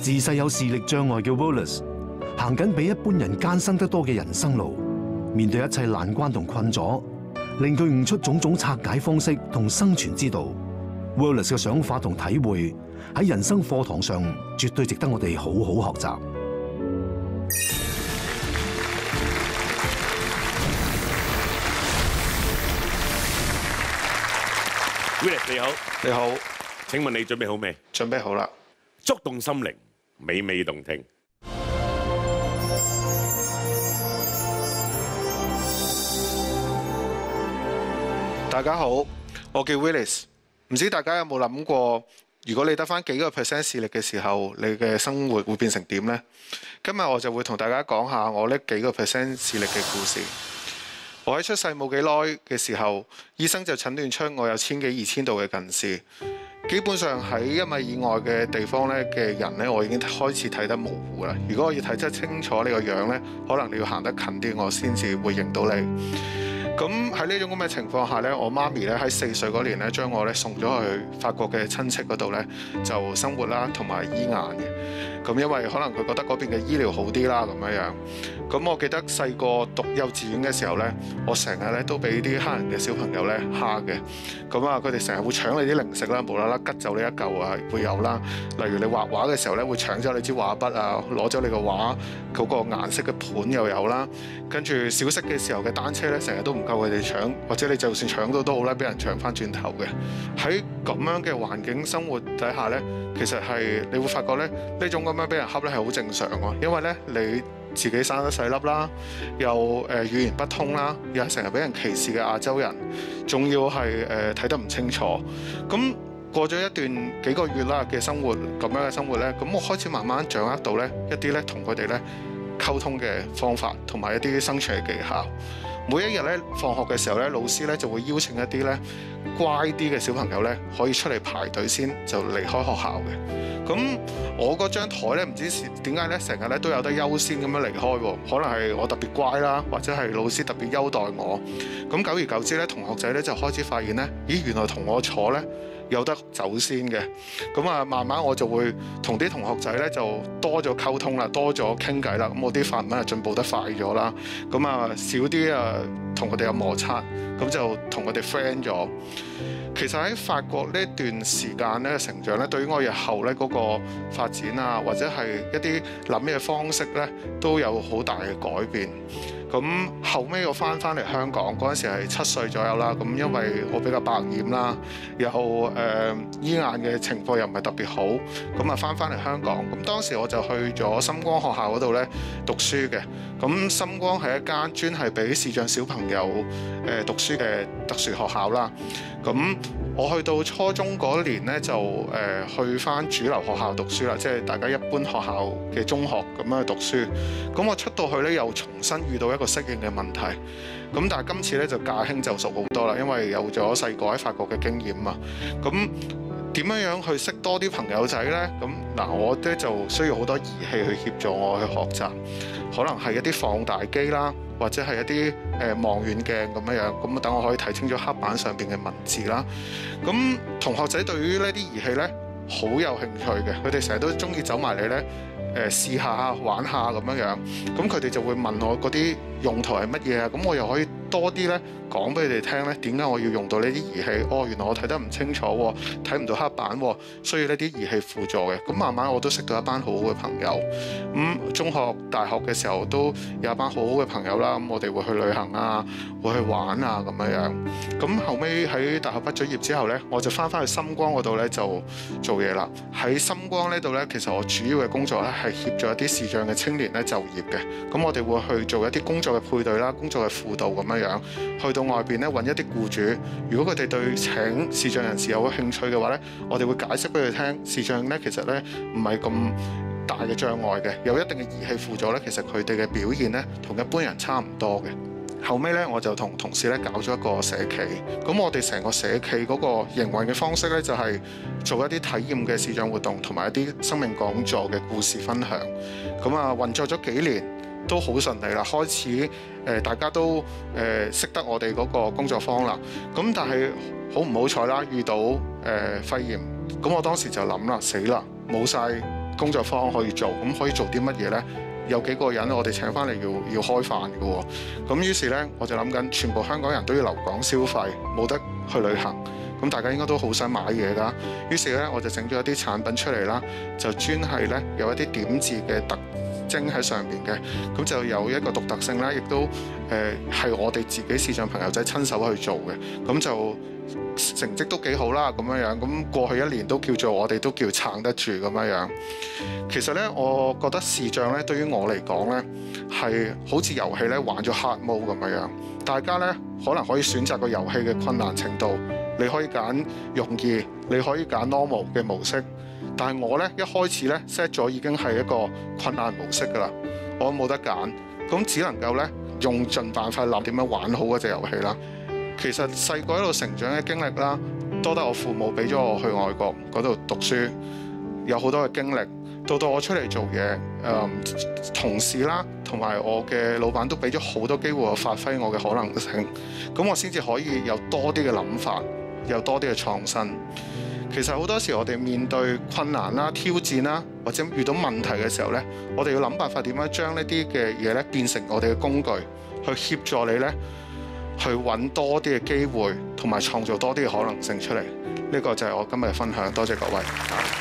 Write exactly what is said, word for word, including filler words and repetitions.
自細有視力障礙嘅 Wallace， 行緊比一般人艱辛得多嘅人生路，面對一切難關同困阻，令佢悟出種種拆解方式同生存之道。Wallace 嘅想法同體會喺人生課堂上，絕對值得我哋好好學習。 Willis 你好， 你好， 請問你準備好未？ 準備好啦。 觸動心靈，美美動聽。 大家好，我叫 Willis。唔知大家有冇諗過，如果你得返幾個 percent 視力嘅時候，你嘅生活會變成點呢？今日我就會同大家講下我呢幾個 percent 視力嘅故事。我喺出世冇幾耐嘅時候，醫生就診斷出我有千幾二千度嘅近視，基本上喺一米以外嘅地方咧嘅人咧，我已經開始睇得模糊啦。如果我要睇得清楚你個樣咧，可能你要行得近啲，我先至會認到你。咁喺呢種咁嘅情況下咧，我媽咪咧喺四歲嗰年咧，將我咧送咗去法國嘅親戚嗰度咧，就生活啦，同埋醫眼嘅。咁因為可能佢覺得嗰邊嘅醫療好啲啦，咁樣樣。咁我記得細個讀幼稚園嘅時候咧，我成日咧都俾啲黑人嘅小朋友咧蝦嘅。咁啊，佢哋成日會搶你啲零食啦，無啦啦吉走你一嚿啊，會有啦。例如你畫畫嘅時候咧，會搶走你支畫筆啊，攞走你個畫嗰個顏色嘅盤又有啦。跟住小息嘅時候嘅單車咧，成日都唔夠佢哋搶，或者你就算搶到都好啦，俾人搶翻轉頭嘅。喺咁樣嘅環境生活底下咧，其實係你會發覺咧，呢種咁樣俾人恰咧係好正常喎，因為咧你自己生得細粒啦，又誒、呃、語言不通啦，又係成日俾人歧視嘅亞洲人，仲要係誒睇得唔清楚。咁過咗一段幾個月啦嘅生活，咁樣嘅生活咧，咁我開始慢慢掌握到咧一啲咧同佢哋咧溝通嘅方法，同埋一啲生存嘅技巧。每一日咧放學嘅時候咧，老師咧就會邀請一啲咧乖啲嘅小朋友咧，可以出嚟排隊先就離開學校嘅。咁我嗰張台咧，唔知點解咧，成日咧都有得優先咁樣離開喎。可能係我特別乖啦，或者係老師特別優待我。咁久而久之咧，同學仔咧就開始發現咧，咦，原來同我坐咧有得走先嘅。咁啊，慢慢我就會同啲同學仔咧就多咗溝通啦，多咗傾偈啦。咁我啲法文啊進步得快咗啦。咁啊少啲啊同佢哋有摩擦，咁就同佢哋 friend 咗。其實喺法國呢段時間咧成長咧，對於我日後咧嗰個發展啊，或者係一啲諗嘅方式咧，都有好大嘅改變。咁後尾我翻翻嚟香港嗰陣時係七歲左右啦。咁因為我比較白臉啦，又誒醫眼嘅情況又唔係特別好，咁啊翻翻嚟香港。咁當時我就去咗深光學校嗰度咧讀書嘅。咁深光係一間專係俾視障小朋友誒讀書嘅特殊學校啦。咁我去到初中嗰年咧，就誒、呃、去翻主流學校讀書啦，即係大家一般學校嘅中學咁樣去讀書。咁我出到去咧，又重新遇到一個適應嘅問題。咁但係今次咧就駕輕就熟好多啦，因為有咗細個喺法國嘅經驗嘛。咁點樣樣去識多啲朋友仔呢？咁嗱，我咧就需要好多儀器去協助我去學習，可能係一啲放大機啦，或者係一啲誒望遠鏡咁樣樣，咁等我可以睇清楚黑板上邊嘅文字啦。咁同學仔對於呢啲儀器呢，好有興趣嘅，佢哋成日都中意走埋嚟呢，誒試下玩下咁樣樣。咁佢哋就會問我嗰啲用途係乜嘢啊？咁我又可以多啲呢講俾佢哋聽呢，點解我要用到呢啲儀器？哦，原來我睇得唔清楚喎，睇唔到黑板喎，需要呢啲儀器輔助嘅。咁慢慢我都識到一班好好嘅朋友。咁、嗯、中學、大學嘅時候都有一班好好嘅朋友啦。咁我哋會去旅行啊，會去玩啊咁樣樣。咁後尾喺大學畢咗業之後呢，我就翻返去深光嗰度呢，就做嘢啦。喺深光呢度呢，其實我主要嘅工作呢係協助一啲視障嘅青年呢就業嘅。咁我哋會去做一啲工作嘅配對啦，工作嘅輔導咁樣樣，去到外邊咧揾一啲僱主，如果佢哋對請視障人士有興趣嘅話咧，我哋會解釋俾佢聽，視障咧其實咧唔係咁大嘅障礙嘅，有一定嘅儀器輔助咧，其實佢哋嘅表現咧同一般人差唔多嘅。後尾咧我就同同事咧搞咗一個社企，咁我哋成個社企嗰個營運嘅方式咧就係做一啲體驗嘅視障活動，同埋一啲生命講座嘅故事分享。咁啊運作咗幾年，都好順利啦，開始誒、呃、大家都誒、呃、識得我哋嗰個工作坊啦。咁但係好唔好彩啦，遇到誒、呃、肺炎。咁我當時就諗啦，死啦，冇晒工作坊可以做，咁可以做啲乜嘢呢？有幾個人我哋請翻嚟要要開飯嘅喎，咁於是呢，我就諗緊，全部香港人都要留港消費，冇得去旅行，咁大家應該都好想買嘢㗎。於是呢，我就整咗一啲產品出嚟啦，就專係呢有一啲點字嘅特徵喺上面嘅，咁就有一個獨特性啦，亦都誒係、呃、我哋自己視障朋友仔親手去做嘅，咁就成績都幾好啦，咁樣樣，咁過去一年都叫做我哋都叫撐得住咁樣樣。其實呢，我覺得視障呢對於我嚟講呢，係好似遊戲呢玩咗 hard mode 咁樣樣。大家呢可能可以選擇個遊戲嘅困難程度，你可以揀容易，你可以揀 normal 嘅模式。但係我呢一開始呢 set 咗已經係一個困難模式㗎啦，我冇得揀，咁只能夠呢用盡辦法諗點樣玩好嗰隻遊戲啦。其實細個一路成長嘅經歷啦，多得我父母俾咗我去外國嗰度讀書，有好多嘅經歷。到到我出嚟做嘢，誒、呃、同事啦，同埋我嘅老闆都俾咗好多機會我發揮我嘅可能性，咁我先至可以有多啲嘅諗法，有多啲嘅創新。其實好多時我哋面對困難啦、挑戰啦，或者遇到問題嘅時候呢，我哋要諗辦法點樣將呢啲嘅嘢呢變成我哋嘅工具，去協助你呢去揾多啲嘅機會，同埋創造多啲嘅可能性出嚟。呢、這個就係我今日嘅分享，多謝各位。